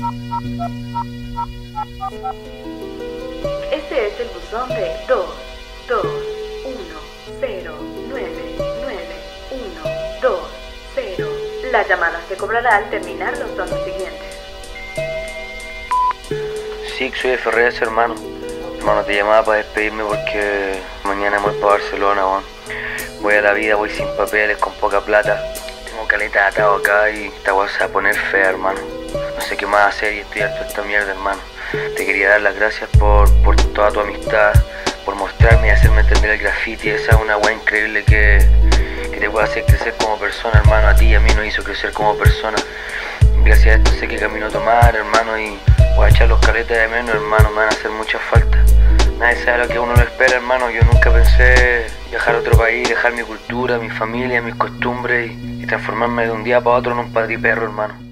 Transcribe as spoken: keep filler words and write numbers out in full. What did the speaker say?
Este es el buzón de dos dos uno cero nueve nueve uno dos cero. La llamada se cobrará al terminar los tonos siguientes. Sí, soy F R S, hermano. Hermano, te llamaba para despedirme porque mañana voy para Barcelona, weón. Voy a la vida, voy sin papeles, con poca plata. Tengo caleta atado acá y esta weá se va a poner fea, hermano. No sé qué más hacer y estoy harto de esta mierda, hermano. Te quería dar las gracias por, por toda tu amistad, por mostrarme y hacerme entender el graffiti. Esa es una weá increíble que, que te puede hacer crecer como persona, hermano. A ti y a mí nos hizo crecer como persona. Gracias a esto sé qué camino tomar, hermano, y voy a echar los caletas de menos, hermano. Me van a hacer mucha falta. Nadie sabe lo que uno lo espera, hermano. Yo nunca pensé viajar a otro país, dejar mi cultura, mi familia, mis costumbres y, y transformarme de un día para otro en un patiperro, hermano.